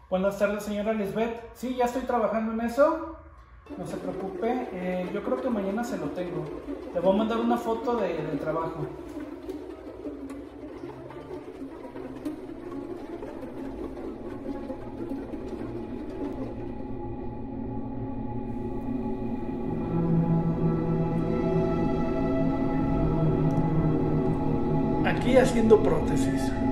Buenas tardes, señora Lisbeth. Sí, ya estoy trabajando en eso. No se preocupe. Yo creo que mañana se lo tengo. Le voy a mandar una foto del trabajo. Aquí haciendo prótesis.